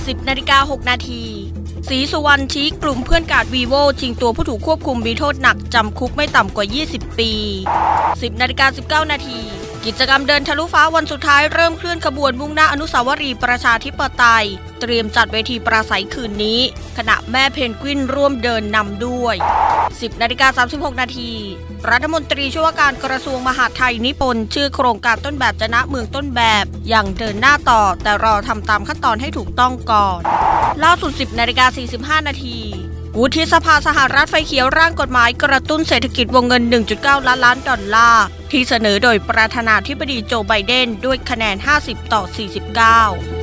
10:06 นาทีศรีสุวรรณชี้กลุ่มเพื่อนกาดวีโวชิงตัวผู้ถูกควบคุมมีโทษหนักจำคุกไม่ต่ำกว่า20 ปี 10:19 นาทีกิจกรรมเดินทะลุฟ้าวันสุดท้ายเริ่มเคลื่อนขบวนมุ่งหน้าอนุสาวรีย์ประชาธิปไตยเตรียมจัดเวทีปราศัยคืนนี้ขณะแม่เพนกวินร่วมเดินนำด้วย 10:36 นาทีรัฐมนตรีช่วยว่าการกระทรวงมหาดไทยนิพนธ์ชื่อโครงการต้นแบบจะณเมืองต้นแบบยังเดินหน้าต่อแต่รอทำตามขั้นตอนให้ถูกต้องก่อนล่าสุด 10:45 นาทีวุฒิสภาสหรัฐไฟเขียวร่างกฎหมายกระตุ้นเศรษฐกิจวงเงิน 1.9 ล้านดอลลาร์ที่เสนอโดยประธานาธิบดีโจไบเดนด้วยคะแนน50-49